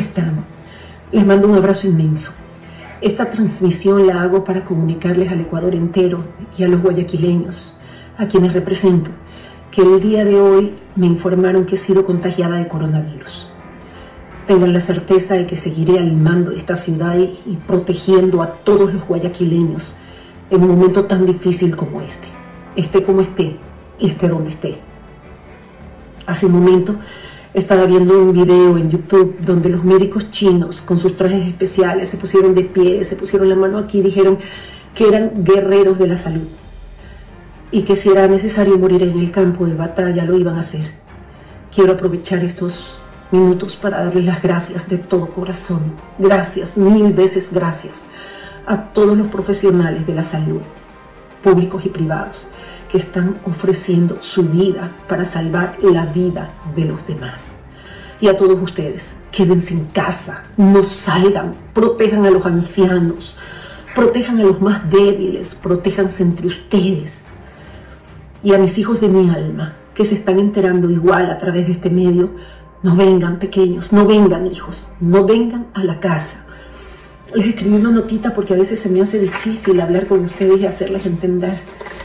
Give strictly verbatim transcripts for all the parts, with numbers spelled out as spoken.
están? Les mando un abrazo inmenso. Esta transmisión la hago para comunicarles al Ecuador entero y a los guayaquileños, a quienes represento, que el día de hoy me informaron que he sido contagiada de coronavirus. Tengan la certeza de que seguiré al mando de esta ciudad y, y protegiendo a todos los guayaquileños en un momento tan difícil como este. Esté como esté y esté donde esté. Hace un momento estaba viendo un video en YouTube donde los médicos chinos con sus trajes especiales se pusieron de pie, se pusieron la mano aquí y dijeron que eran guerreros de la salud y que si era necesario morir en el campo de batalla lo iban a hacer. Quiero aprovechar estos minutos para darles las gracias de todo corazón. Gracias, mil veces gracias a todos los profesionales de la salud, públicos y privados, que están ofreciendo su vida para salvar la vida de los demás. Y a todos ustedes, quédense en casa, no salgan, protejan a los ancianos, protejan a los más débiles, protéjanse entre ustedes. Y a mis hijos de mi alma, que se están enterando igual a través de este medio, no vengan pequeños, no vengan hijos, no vengan a la casa. Les escribí una notita porque a veces se me hace difícil hablar con ustedes y hacerles entender.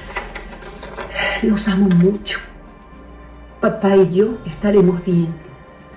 Los amo mucho. Papá y yo estaremos bien.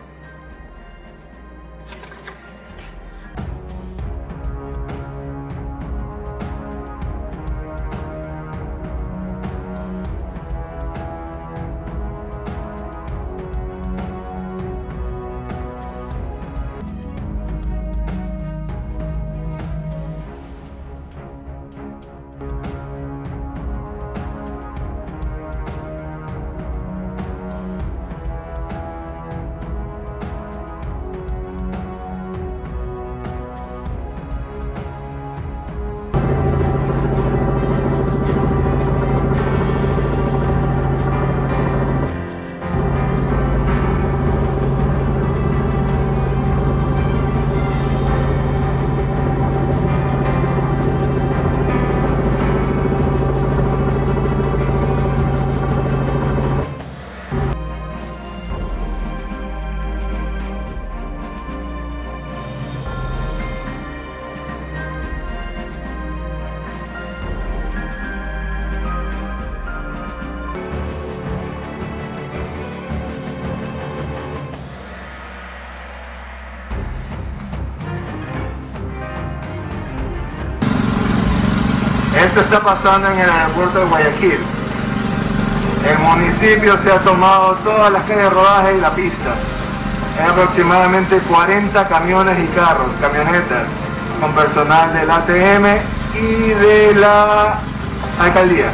Esto está pasando en el aeropuerto de Guayaquil. El municipio se ha tomado todas las calles de rodaje y la pista. Hay aproximadamente cuarenta camiones y carros, camionetas, con personal del A T M y de la alcaldía.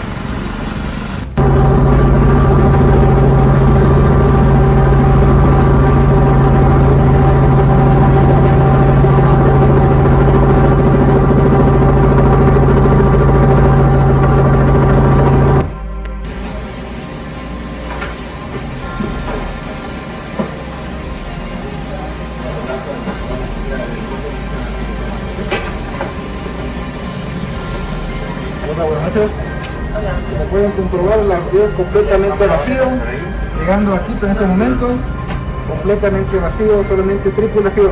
Hola, buenas noches. Como pueden comprobar, el avión completamente vacío. Llegando aquí en este momento, completamente vacío, solamente tripulación.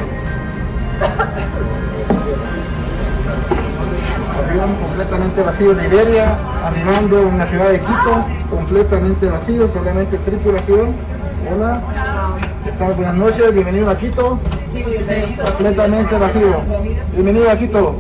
Avión completamente vacío de Iberia, arribando en la ciudad de Quito, completamente vacío, solamente tripulación. Hola, ¿qué tal? Buenas noches, bienvenido a Quito. Completamente vacío. Bienvenido a Quito.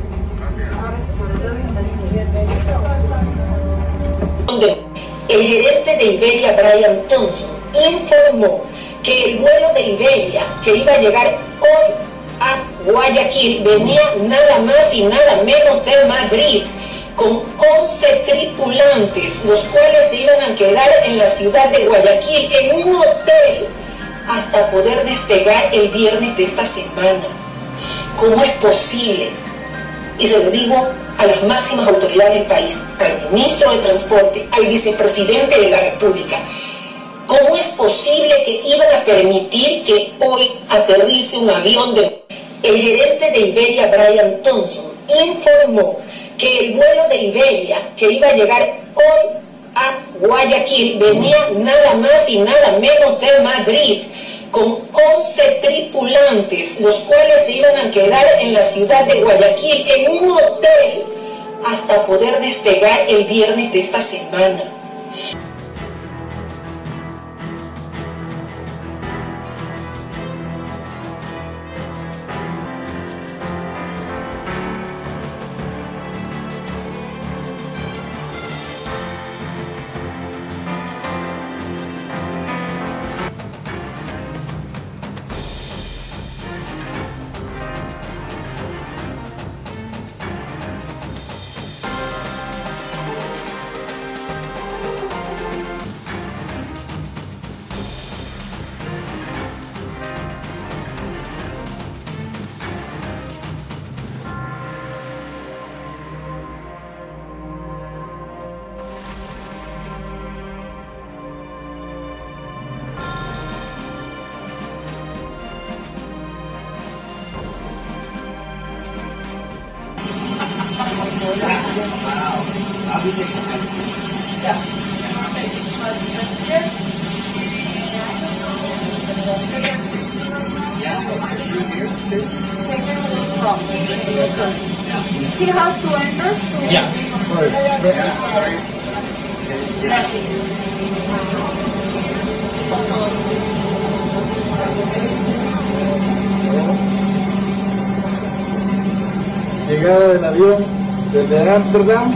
El gerente de Iberia, Brian Thompson, informó que el vuelo de Iberia que iba a llegar hoy a Guayaquil venía nada más y nada menos de Madrid, con once tripulantes, los cuales se iban a quedar en la ciudad de Guayaquil en un hotel hasta poder despegar el viernes de esta semana. ¿Cómo es posible? Y se lo digo a las máximas autoridades del país, al ministro de Transporte, al vicepresidente de la República. ¿Cómo es posible que iban a permitir que hoy aterrice un avión de... El gerente de Iberia, Brian Thompson, informó que el vuelo de Iberia que iba a llegar hoy a Guayaquil venía nada más y nada menos de Madrid, con once tripulantes, los cuales se iban a quedar en la ciudad de Guayaquil, en un hotel, hasta poder despegar el viernes de esta semana. He has to enter? Yeah. Llegada del avión desde Ámsterdam.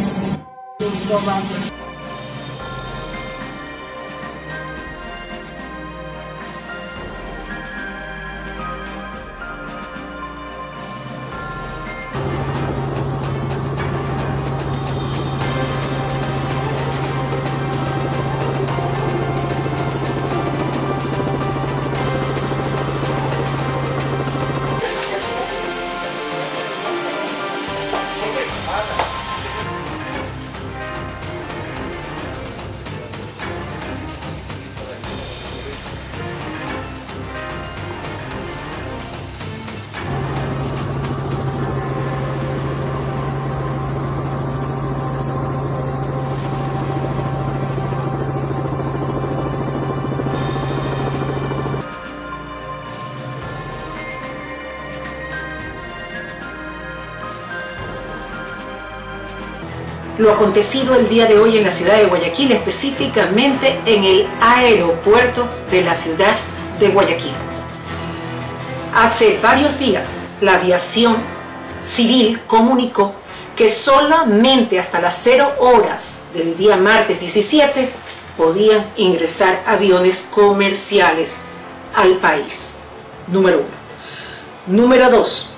Lo acontecido el día de hoy en la ciudad de Guayaquil, específicamente en el aeropuerto de la ciudad de Guayaquil. Hace varios días, la aviación civil comunicó que solamente hasta las cero horas del día martes diecisiete podían ingresar aviones comerciales al país. Número uno. Número dos.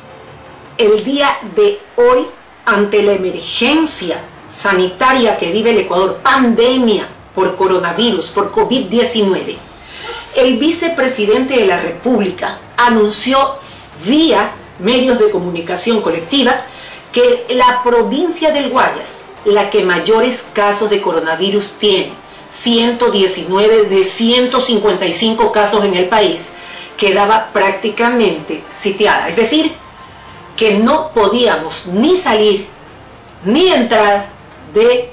El día de hoy, ante la emergencia sanitaria que vive el Ecuador, pandemia por coronavirus, por COVID diecinueve, el vicepresidente de la República anunció vía medios de comunicación colectiva que la provincia del Guayas, la que mayores casos de coronavirus tiene, ciento diecinueve de ciento cincuenta y cinco casos en el país, quedaba prácticamente sitiada. Es decir, que no podíamos ni salir ni entrar de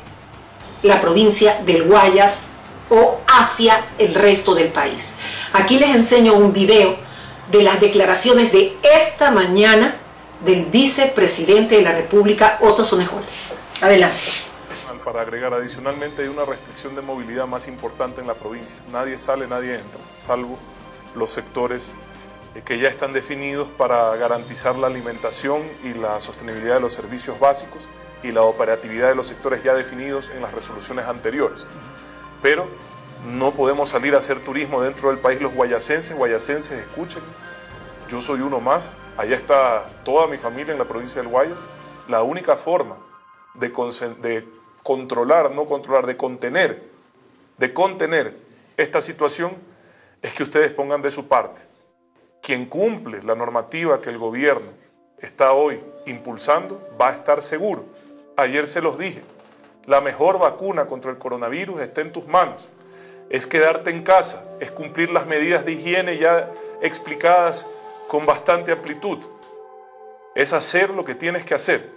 la provincia del Guayas o hacia el resto del país. Aquí les enseño un video de las declaraciones de esta mañana del vicepresidente de la República, Otto Sonneholder. Adelante. Para agregar, adicionalmente hay una restricción de movilidad más importante en la provincia. Nadie sale, nadie entra, salvo los sectores que ya están definidos para garantizar la alimentación y la sostenibilidad de los servicios básicos y la operatividad de los sectores ya definidos en las resoluciones anteriores. Pero no podemos salir a hacer turismo dentro del país. Los guayacenses, guayacenses, escuchen, yo soy uno más, allá está toda mi familia en la provincia del Guayas. La única forma de, de controlar, no controlar, de contener, de contener esta situación es que ustedes pongan de su parte. Quien cumple la normativa que el gobierno está hoy impulsando va a estar seguro. Ayer se los dije, la mejor vacuna contra el coronavirus está en tus manos. Es quedarte en casa, es cumplir las medidas de higiene ya explicadas con bastante amplitud. Es hacer lo que tienes que hacer.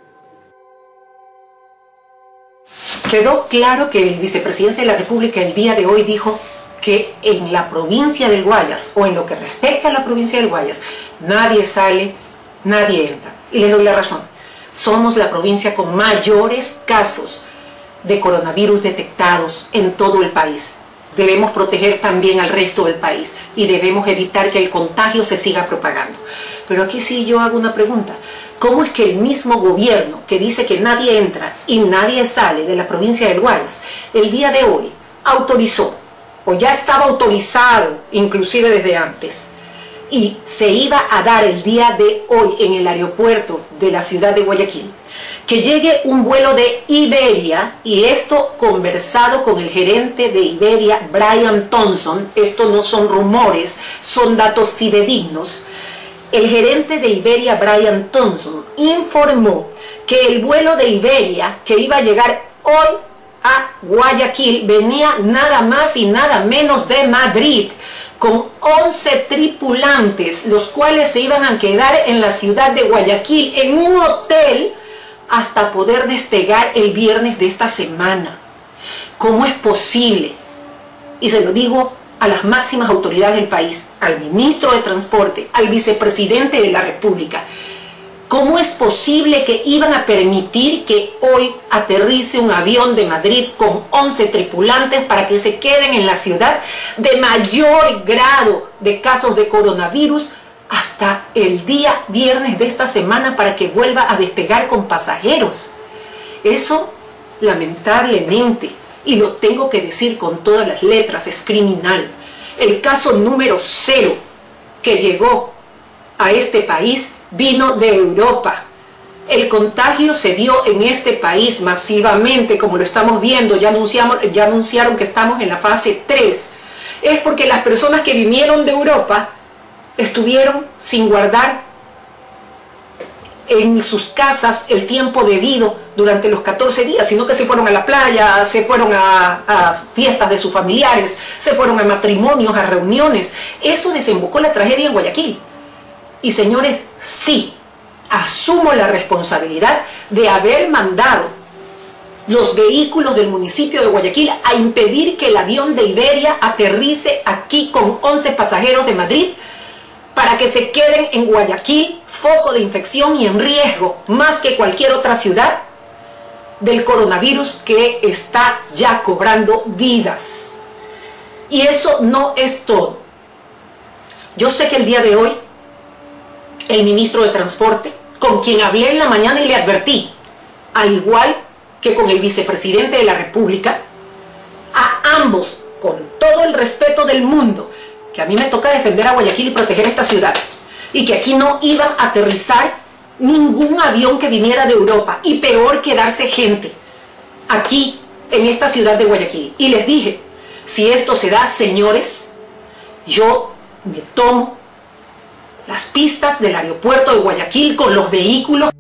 Quedó claro que el vicepresidente de la República el día de hoy dijo que en la provincia del Guayas, o en lo que respecta a la provincia del Guayas, nadie sale, nadie entra. Y les doy la razón. Somos la provincia con mayores casos de coronavirus detectados en todo el país. Debemos proteger también al resto del país y debemos evitar que el contagio se siga propagando. Pero aquí sí yo hago una pregunta. ¿Cómo es que el mismo gobierno que dice que nadie entra y nadie sale de la provincia del Guayas, el día de hoy autorizó, o ya estaba autorizado inclusive desde antes, y se iba a dar el día de hoy en el aeropuerto de la ciudad de Guayaquil, que llegue un vuelo de Iberia, y esto conversado con el gerente de Iberia, Brian Thompson, esto no son rumores, son datos fidedignos. El gerente de Iberia, Brian Thompson, informó que el vuelo de Iberia que iba a llegar hoy a Guayaquil venía nada más y nada menos de Madrid, con once tripulantes, los cuales se iban a quedar en la ciudad de Guayaquil en un hotel hasta poder despegar el viernes de esta semana. ¿Cómo es posible? Y se lo digo a las máximas autoridades del país, al ministro de Transporte, al vicepresidente de la República. ¿Cómo es posible que iban a permitir que hoy aterrice un avión de Madrid con once tripulantes para que se queden en la ciudad de mayor grado de casos de coronavirus hasta el día viernes de esta semana para que vuelva a despegar con pasajeros? Eso, lamentablemente, y lo tengo que decir con todas las letras, es criminal. El caso número cero que llegó a este país vino de Europa. El contagio se dio en este país masivamente, como lo estamos viendo. Ya, anunciamos, ya anunciaron que estamos en la fase tres. Es porque las personas que vinieron de Europa estuvieron sin guardar en sus casas el tiempo debido durante los catorce días, sino que se fueron a la playa, se fueron a, a fiestas de sus familiares, se fueron a matrimonios, a reuniones. Eso desembocó la tragedia en Guayaquil. Y señores, sí, asumo la responsabilidad de haber mandado los vehículos del municipio de Guayaquil a impedir que el avión de Iberia aterrice aquí con once pasajeros de Madrid para que se queden en Guayaquil, foco de infección y en riesgo, más que cualquier otra ciudad, del coronavirus que está ya cobrando vidas. Y eso no es todo. Yo sé que el día de hoy el ministro de Transporte, con quien hablé en la mañana y le advertí, al igual que con el vicepresidente de la República, a ambos, con todo el respeto del mundo, que a mí me toca defender a Guayaquil y proteger esta ciudad, y que aquí no iba a aterrizar ningún avión que viniera de Europa, y peor quedarse gente aquí en esta ciudad de Guayaquil. Y les dije, si esto se da, señores, yo me tomo las pistas del aeropuerto de Guayaquil con los vehículos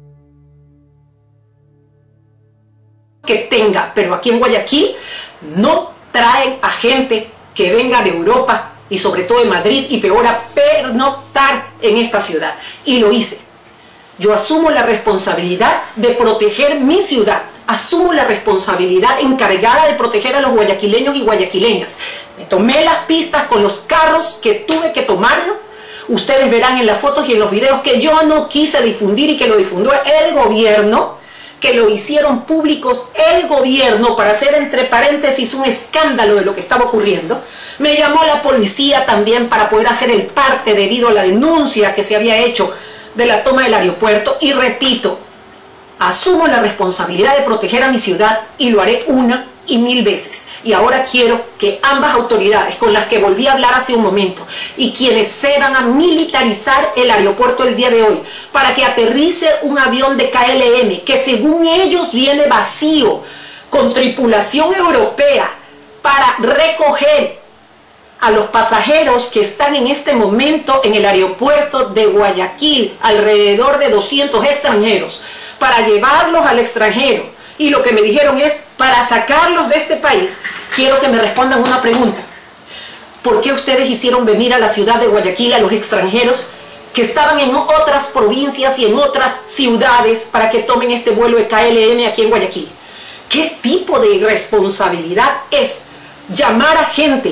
que tenga, pero aquí en Guayaquil no traen a gente que venga de Europa y sobre todo de Madrid, y peor a pernoctar en esta ciudad. Y lo hice. Yo asumo la responsabilidad de proteger mi ciudad, asumo la responsabilidad encargada de proteger a los guayaquileños y guayaquileñas. Me tomé las pistas con los carros que tuve que tomarlo. Ustedes verán en las fotos y en los videos que yo no quise difundir y que lo difundió el gobierno, que lo hicieron públicos el gobierno para hacer entre paréntesis un escándalo de lo que estaba ocurriendo. Me llamó la policía también para poder hacer el parte debido a la denuncia que se había hecho de la toma del aeropuerto. Y repito, asumo la responsabilidad de proteger a mi ciudad y lo haré una y mil veces. Y ahora quiero que ambas autoridades con las que volví a hablar hace un momento y quienes se van a militarizar el aeropuerto el día de hoy para que aterrice un avión de K L M que según ellos viene vacío con tripulación europea para recoger a los pasajeros que están en este momento en el aeropuerto de Guayaquil, alrededor de doscientos extranjeros, para llevarlos al extranjero. Y lo que me dijeron es, para sacarlos de este país, quiero que me respondan una pregunta. ¿Por qué ustedes hicieron venir a la ciudad de Guayaquil a los extranjeros que estaban en otras provincias y en otras ciudades para que tomen este vuelo de K L M aquí en Guayaquil? ¿Qué tipo de irresponsabilidad es llamar a gente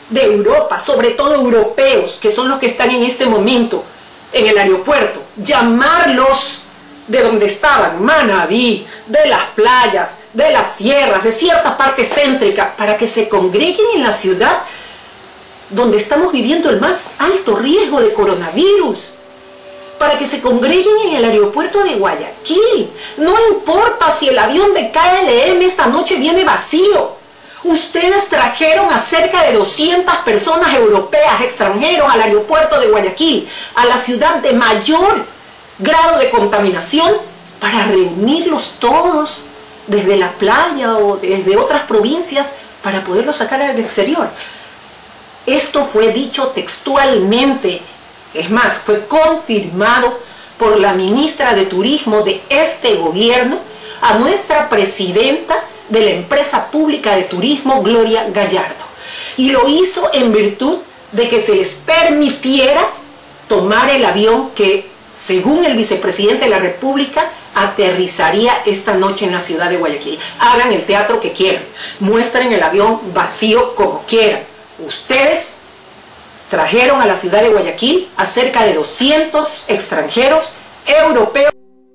de Europa, sobre todo europeos, que son los que están en este momento en el aeropuerto, llamarlos de donde estaban, Manabí, de las playas, de las sierras, de cierta parte céntrica, para que se congreguen en la ciudad donde estamos viviendo el más alto riesgo de coronavirus, para que se congreguen en el aeropuerto de Guayaquil. No importa si el avión de K L M esta noche viene vacío. Ustedes trajeron a cerca de doscientas personas europeas, extranjeros, al aeropuerto de Guayaquil, a la ciudad de mayor grado de contaminación, para reunirlos todos desde la playa o desde otras provincias para poderlos sacar al exterior. Esto fue dicho textualmente, es más, fue confirmado por la ministra de Turismo de este gobierno a nuestra presidenta de la empresa pública de turismo, Gloria Gallardo. Y lo hizo en virtud de que se les permitiera tomar el avión que, según el vicepresidente de la República, aterrizaría esta noche en la ciudad de Guayaquil. Hagan el teatro que quieran, muestren el avión vacío como quieran. Ustedes trajeron a la ciudad de Guayaquil a cerca de doscientos extranjeros europeos.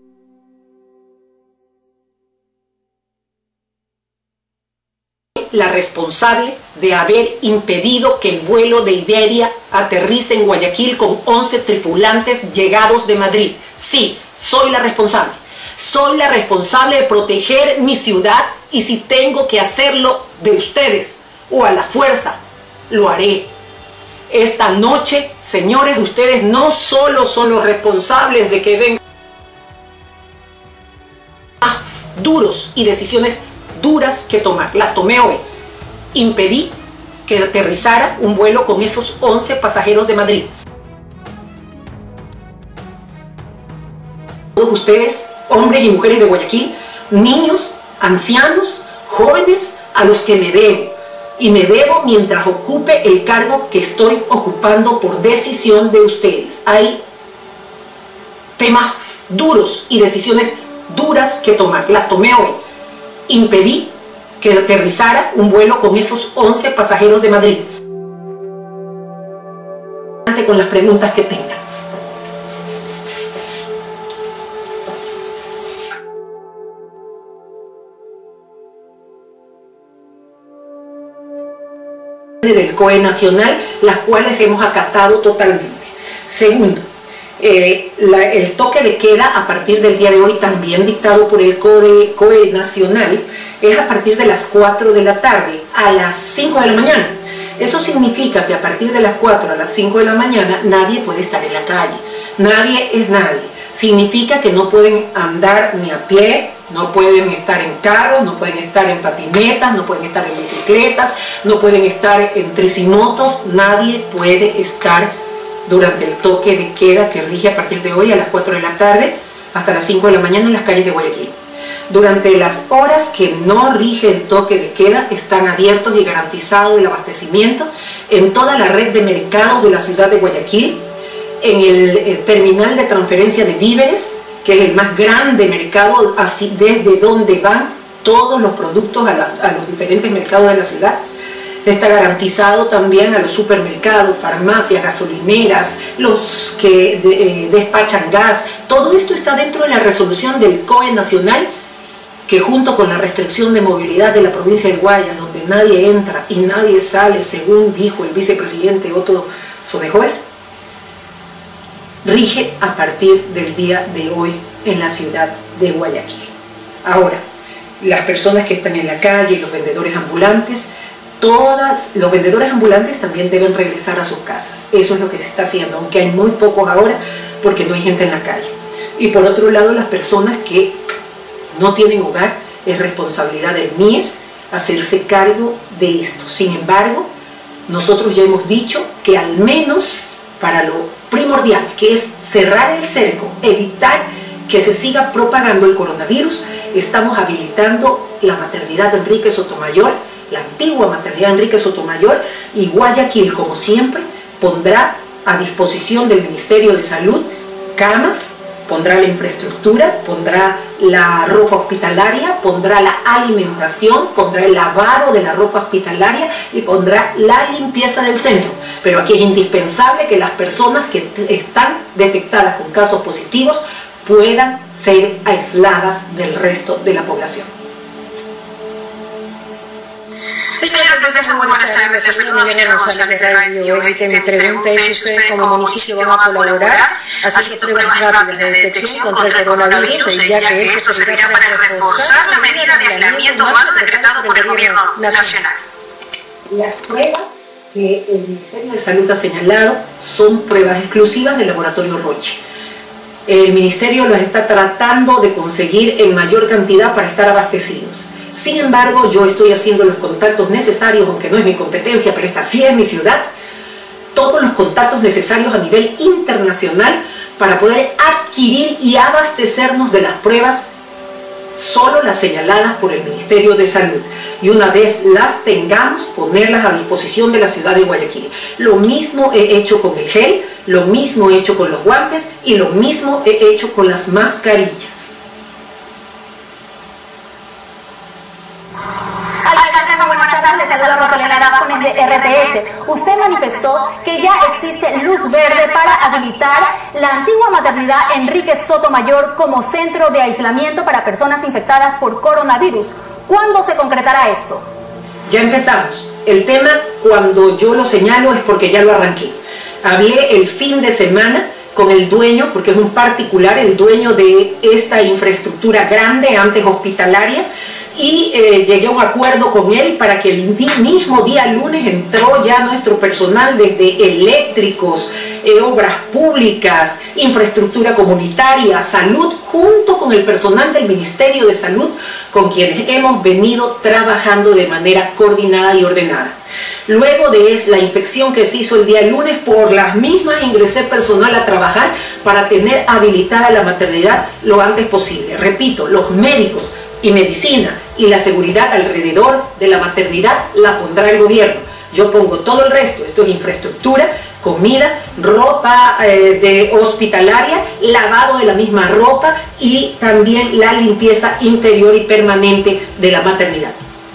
La responsable de haber impedido que el vuelo de Iberia aterrice en Guayaquil con once tripulantes llegados de Madrid. Sí, soy la responsable. Soy la responsable de proteger mi ciudad, y si tengo que hacerlo de ustedes o a la fuerza, lo haré. Esta noche, señores, ustedes no solo son los responsables de que vengan más duros y decisiones duras que tomar. Las tomé hoy. Impedí que aterrizara un vuelo con esos once pasajeros de Madrid. Todos ustedes, hombres y mujeres de Guayaquil, niños, ancianos, jóvenes, a los que me debo. Y me debo mientras ocupe el cargo que estoy ocupando por decisión de ustedes. Hay temas duros y decisiones duras que tomar. Las tomé hoy. Impedí que aterrizara un vuelo con esos once pasajeros de Madrid. Con las preguntas que tengan. Del C O E nacional, las cuales hemos acatado totalmente. Segundo, eh, la, el toque de queda a partir del día de hoy, también dictado por el C O E nacional, es a partir de las cuatro de la tarde a las cinco de la mañana. Eso significa que a partir de las cuatro a las cinco de la mañana nadie puede estar en la calle. Nadie es nadie. Significa que no pueden andar ni a pie, no pueden estar en carros, no pueden estar en patinetas, no pueden estar en bicicletas, no pueden estar en tricimotos. Nadie puede estar durante el toque de queda que rige a partir de hoy a las cuatro de la tarde hasta las cinco de la mañana en las calles de Guayaquil. Durante las horas que no rige el toque de queda, están abiertos y garantizado el abastecimiento en toda la red de mercados de la ciudad de Guayaquil, en el, el terminal de transferencia de víveres, que es el más grande mercado, así desde donde van todos los productos a, la, a los diferentes mercados de la ciudad. Está garantizado también a los supermercados, farmacias, gasolineras, los que de, eh, despachan gas. Todo esto está dentro de la resolución del C O E nacional, que junto con la restricción de movilidad de la provincia del Guayas, donde nadie entra y nadie sale, según dijo el vicepresidente Otto Sobejoer, rige a partir del día de hoy en la ciudad de Guayaquil. Ahora, las personas que están en la calle, los vendedores ambulantes, todas, los vendedores ambulantes también deben regresar a sus casas. Eso es lo que se está haciendo, aunque hay muy pocos ahora porque no hay gente en la calle. Y por otro lado, las personas que no tienen hogar, es responsabilidad del M I E S hacerse cargo de esto. Sin embargo, nosotros ya hemos dicho que al menos para lo primordial, que es cerrar el cerco, evitar que se siga propagando el coronavirus, estamos habilitando la maternidad de Enrique Sotomayor, la antigua maternidad de Enrique Sotomayor, y Guayaquil, como siempre, pondrá a disposición del Ministerio de Salud camas Pondrá la infraestructura, pondrá la ropa hospitalaria, pondrá la alimentación, pondrá el lavado de la ropa hospitalaria y pondrá la limpieza del centro. Pero aquí es indispensable que las personas que están detectadas con casos positivos puedan ser aisladas del resto de la población. Señora alcaldesa, muy buenas tardes. Le saludo Minerva González de Radio. Mi pregunta es si ustedes como municipio van a colaborar haciendo pruebas rápidas de detección contra el coronavirus, ya que esto servirá para reforzar la medida de aislamiento humano decretado por el gobierno nacional. Las pruebas que el Ministerio de Salud ha señalado son pruebas exclusivas del laboratorio Roche. El Ministerio las está tratando de conseguir en mayor cantidad para estar abastecidos. Sin embargo, yo estoy haciendo los contactos necesarios, aunque no es mi competencia, pero esta sí es mi ciudad, todos los contactos necesarios a nivel internacional para poder adquirir y abastecernos de las pruebas, solo las señaladas por el Ministerio de Salud. Y una vez las tengamos, ponerlas a disposición de la ciudad de Guayaquil. Lo mismo he hecho con el gel, lo mismo he hecho con los guantes y lo mismo he hecho con las mascarillas. Alcaldesa, muy buenas tardes. Te saludo Soledad con el R T S. Usted manifestó que ya existe luz verde para habilitar la antigua maternidad Enrique Sotomayor como centro de aislamiento para personas infectadas por coronavirus. ¿Cuándo se concretará esto? Ya empezamos. El tema, cuando yo lo señalo, es porque ya lo arranqué. Hablé el fin de semana con el dueño, porque es un particular, el dueño de esta infraestructura grande, antes hospitalaria, y eh, llegué a un acuerdo con él para que el mismo día lunes entró ya nuestro personal desde eléctricos, eh, obras públicas, infraestructura comunitaria, salud, junto con el personal del Ministerio de Salud, con quienes hemos venido trabajando de manera coordinada y ordenada. Luego de la inspección que se hizo el día lunes, por las mismas ingresé personal a trabajar para tener habilitada la maternidad lo antes posible. Repito, los médicos y medicina y la seguridad alrededor de la maternidad la pondrá el gobierno. Yo pongo todo el resto. Esto es infraestructura, comida, ropa eh, de hospitalaria, lavado de la misma ropa y también la limpieza interior y permanente de la maternidad.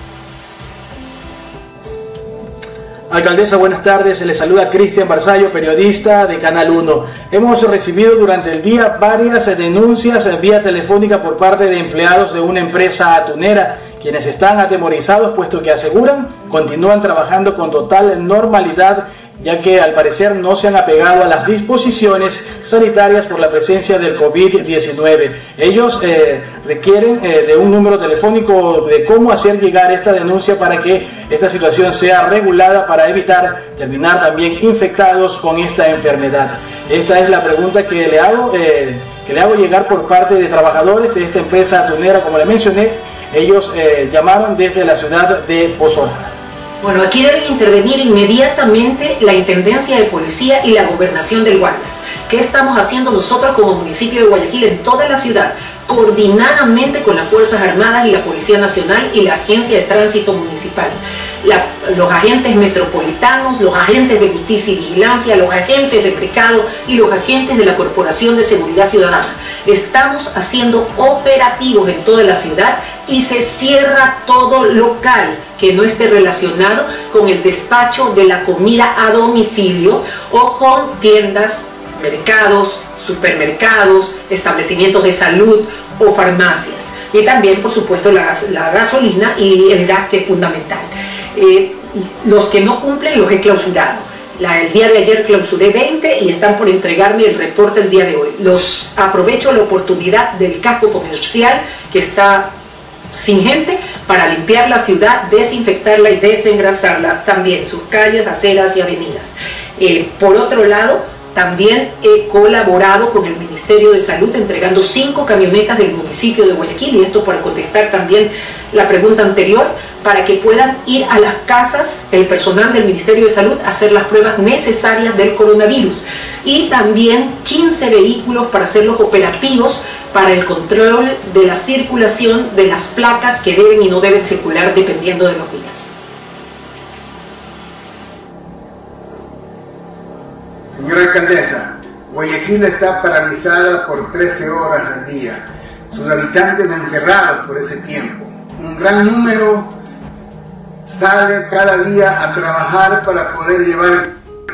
Alcaldesa, buenas tardes. Se le saluda Cristian Barzallo, periodista de Canal uno. Hemos recibido durante el día varias denuncias vía telefónica por parte de empleados de una empresa atunera, quienes están atemorizados puesto que aseguran continúan trabajando con total normalidad, ya que al parecer no se han apegado a las disposiciones sanitarias por la presencia del COVID diecinueve. Ellos eh, requieren eh, de un número telefónico de cómo hacer llegar esta denuncia para que esta situación sea regulada, para evitar terminar también infectados con esta enfermedad. Esta es la pregunta que le hago, eh, que le hago llegar por parte de trabajadores de esta empresa atunera. Como le mencioné, ellos eh, llamaron desde la ciudad de Pozora. Bueno, aquí deben intervenir inmediatamente la Intendencia de Policía y la Gobernación del Guayas. ¿Qué estamos haciendo nosotros como municipio de Guayaquil en toda la ciudad? Coordinadamente con las Fuerzas Armadas y la Policía Nacional y la Agencia de Tránsito Municipal. La, los agentes metropolitanos, los agentes de justicia y vigilancia, los agentes de mercado y los agentes de la Corporación de Seguridad Ciudadana. Estamos haciendo operativos en toda la ciudad y se cierra todo local que no esté relacionado con el despacho de la comida a domicilio o con tiendas, mercados, supermercados, establecimientos de salud o farmacias. Y también, por supuesto, la, la gasolina y el gas, que es fundamental. Eh, los que no cumplen los he clausurado. La, el día de ayer clausuré veinte y están por entregarme el reporte el día de hoy. Los aprovecho la oportunidad del casco comercial que está sin gente para limpiar la ciudad, desinfectarla y desengrasarla, también sus calles, aceras y avenidas. Eh, por otro lado, también he colaborado con el Ministerio de Salud entregando cinco camionetas del municipio de Guayaquil, y esto para contestar también la pregunta anterior, para que puedan ir a las casas el personal del Ministerio de Salud a hacer las pruebas necesarias del coronavirus, y también quince vehículos para hacerlos operativos para el control de la circulación de las placas que deben y no deben circular dependiendo de los días. Señora alcaldesa, Guayaquil está paralizada por trece horas al día, sus habitantes encerrados por ese tiempo. Un gran número sale cada día a trabajar para poder llevar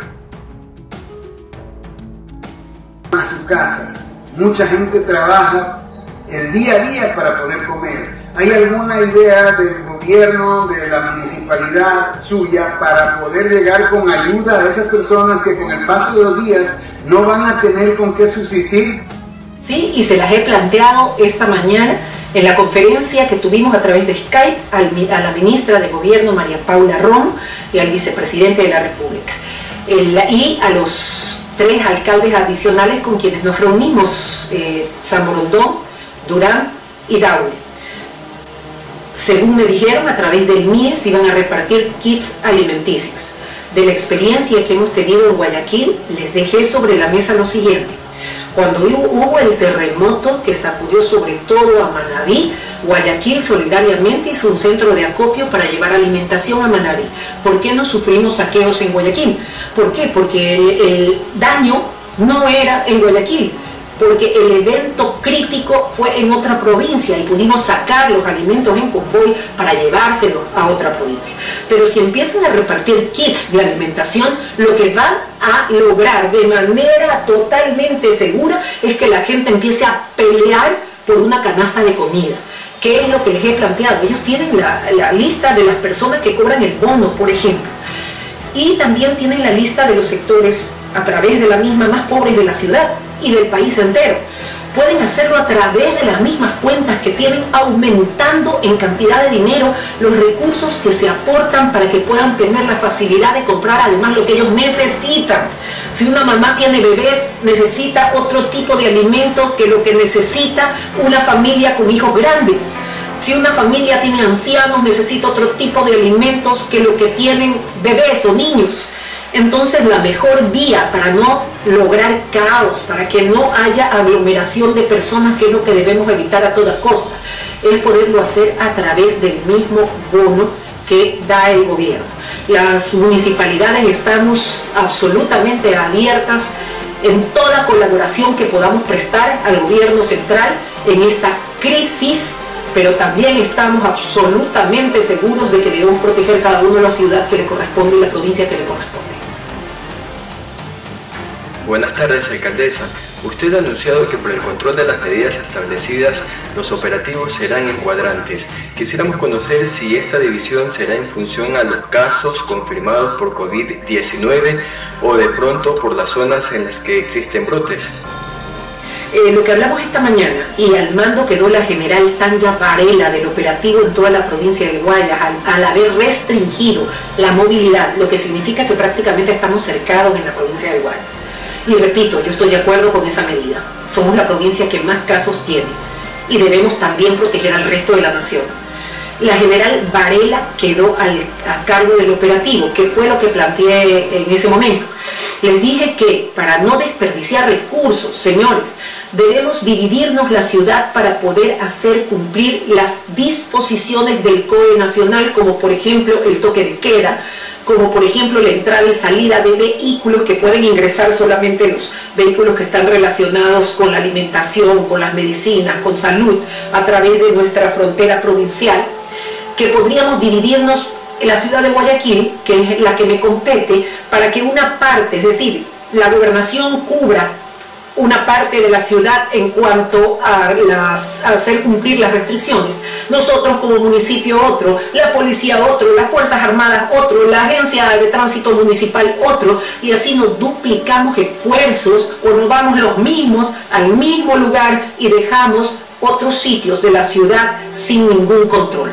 a su casa. Mucha gente trabaja el día a día para poder comer. ¿Hay alguna idea del gobierno, de la municipalidad suya, para poder llegar con ayuda a esas personas que con el paso de los días no van a tener con qué subsistir? Sí, y se las he planteado esta mañana en la conferencia que tuvimos a través de Skype al, a la ministra de Gobierno, María Paula Romo, y al vicepresidente de la República. El, y a los tres alcaldes adicionales con quienes nos reunimos, eh, San Borondón, Durán y Daule. Según me dijeron, a través del M I E S iban a repartir kits alimenticios. De la experiencia que hemos tenido en Guayaquil, les dejé sobre la mesa lo siguiente. Cuando hubo el terremoto que sacudió sobre todo a Manabí, Guayaquil solidariamente hizo un centro de acopio para llevar alimentación a Manabí. ¿Por qué no sufrimos saqueos en Guayaquil? ¿Por qué? Porque el, el daño no era en Guayaquil, porque el evento crítico fue en otra provincia y pudimos sacar los alimentos en convoy para llevárselos a otra provincia. Pero si empiezan a repartir kits de alimentación, lo que van a lograr de manera totalmente segura es que la gente empiece a pelear por una canasta de comida. ¿Qué es lo que les he planteado? Ellos tienen la, la lista de las personas que cobran el bono, por ejemplo, y también tienen la lista de los sectores a través de la misma más pobres de la ciudad y del país entero. Pueden hacerlo a través de las mismas cuentas que tienen, aumentando en cantidad de dinero los recursos que se aportan para que puedan tener la facilidad de comprar además lo que ellos necesitan. Si una mamá tiene bebés, necesita otro tipo de alimento que lo que necesita una familia con hijos grandes. Si una familia tiene ancianos, necesita otro tipo de alimentos que lo que tienen bebés o niños. Entonces la mejor vía para no lograr caos, para que no haya aglomeración de personas, que es lo que debemos evitar a toda costa, es poderlo hacer a través del mismo bono que da el gobierno. Las municipalidades estamos absolutamente abiertas en toda colaboración que podamos prestar al gobierno central en esta crisis, pero también estamos absolutamente seguros de que debemos proteger cada uno la ciudad que le corresponde y la provincia que le corresponde. Buenas tardes, alcaldesa. Usted ha anunciado que por el control de las medidas establecidas, los operativos serán en cuadrantes. Quisiéramos conocer si esta división será en función a los casos confirmados por COVID diecinueve o de pronto por las zonas en las que existen brotes. Eh, lo que hablamos esta mañana, y al mando quedó la general Tanya Varela del operativo en toda la provincia del Guayas, al, al haber restringido la movilidad, lo que significa que prácticamente estamos cercados en la provincia del Guayas. Y repito, yo estoy de acuerdo con esa medida. Somos la provincia que más casos tiene y debemos también proteger al resto de la nación. La general Varela quedó al, a cargo del operativo, que fue lo que planteé en ese momento. Les dije que para no desperdiciar recursos, señores, debemos dividirnos la ciudad para poder hacer cumplir las disposiciones del Código Nacional, como por ejemplo el toque de queda, como por ejemplo la entrada y salida de vehículos, que pueden ingresar solamente los vehículos que están relacionados con la alimentación, con las medicinas, con salud, a través de nuestra frontera provincial, que podríamos dividirnos en la ciudad de Guayaquil, que es la que me compete, para que una parte, es decir, la gobernación cubra una parte de la ciudad en cuanto a, las, a hacer cumplir las restricciones. Nosotros como municipio otro, la policía otro, las Fuerzas Armadas otro, la Agencia de Tránsito Municipal otro, y así nos duplicamos esfuerzos o nos vamos los mismos al mismo lugar y dejamos otros sitios de la ciudad sin ningún control.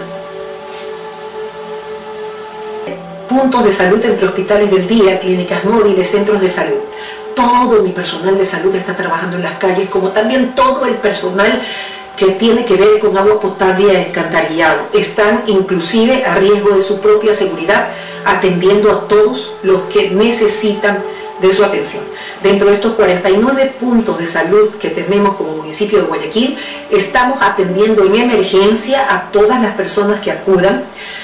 Puntos de salud entre hospitales del día, clínicas móviles, centros de salud. Todo mi personal de salud está trabajando en las calles, como también todo el personal que tiene que ver con agua potable y alcantarillado. Están inclusive a riesgo de su propia seguridad, atendiendo a todos los que necesitan de su atención. Dentro de estos cuarenta y nueve puntos de salud que tenemos como municipio de Guayaquil, estamos atendiendo en emergencia a todas las personas que acudan,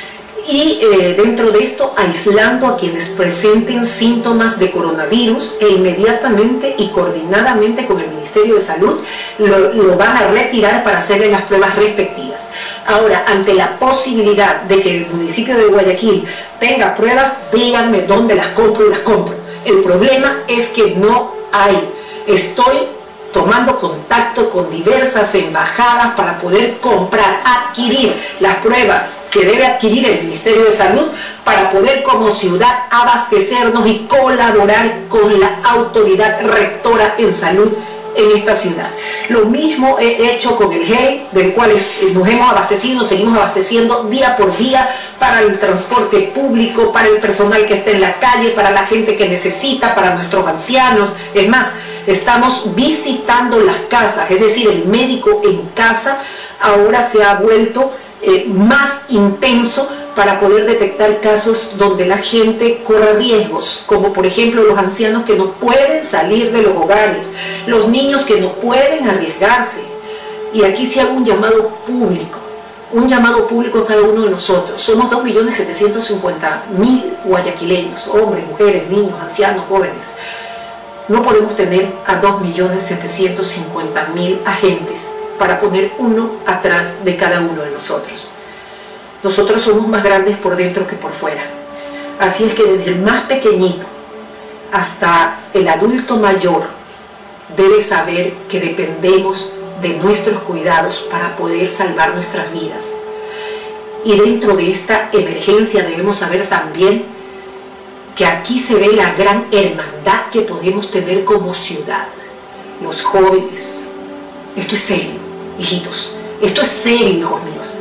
y eh, dentro de esto aislando a quienes presenten síntomas de coronavirus e inmediatamente y coordinadamente con el Ministerio de Salud lo, lo van a retirar para hacerle las pruebas respectivas. Ahora, ante la posibilidad de que el municipio de Guayaquil tenga pruebas, díganme dónde las compro y las compro. El problema es que no hay. Estoy tomando contacto con diversas embajadas para poder comprar, adquirir las pruebas que debe adquirir el Ministerio de Salud para poder como ciudad abastecernos y colaborar con la autoridad rectora en salud en esta ciudad. Lo mismo he hecho con el gel, del cual nos hemos abastecido, nos seguimos abasteciendo día por día para el transporte público, para el personal que está en la calle, para la gente que necesita, para nuestros ancianos. Es más, estamos visitando las casas, es decir, el médico en casa ahora se ha vuelto eh, más intenso para poder detectar casos donde la gente corre riesgos, como por ejemplo los ancianos que no pueden salir de los hogares, los niños que no pueden arriesgarse. Y aquí se hago un llamado público, un llamado público a cada uno de nosotros. Somos dos millones setecientos cincuenta mil guayaquileños, hombres, mujeres, niños, ancianos, jóvenes. No podemos tener a dos millones setecientos cincuenta mil agentes para poner uno atrás de cada uno de nosotros. Nosotros somos más grandes por dentro que por fuera. Así es que desde el más pequeñito hasta el adulto mayor debe saber que dependemos de nuestros cuidados para poder salvar nuestras vidas. Y dentro de esta emergencia debemos saber también que aquí se ve la gran hermandad que podemos tener como ciudad. Los jóvenes, esto es serio, hijitos, esto es serio, hijos míos.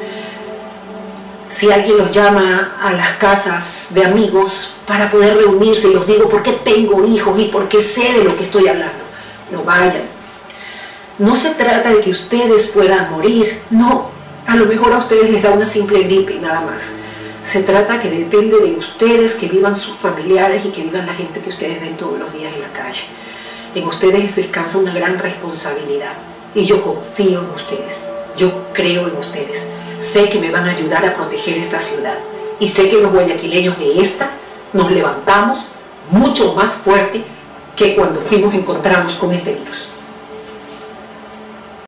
Si alguien los llama a las casas de amigos para poder reunirse, y los digo porque tengo hijos y porque sé de lo que estoy hablando, no vayan. No se trata de que ustedes puedan morir, no, a lo mejor a ustedes les da una simple gripe y nada más. Se trata que depende de ustedes que vivan sus familiares y que vivan la gente que ustedes ven todos los días en la calle. En ustedes descansa una gran responsabilidad y yo confío en ustedes, yo creo en ustedes. Sé que me van a ayudar a proteger esta ciudad y sé que los guayaquileños de esta nos levantamos mucho más fuerte que cuando fuimos encontrados con este virus.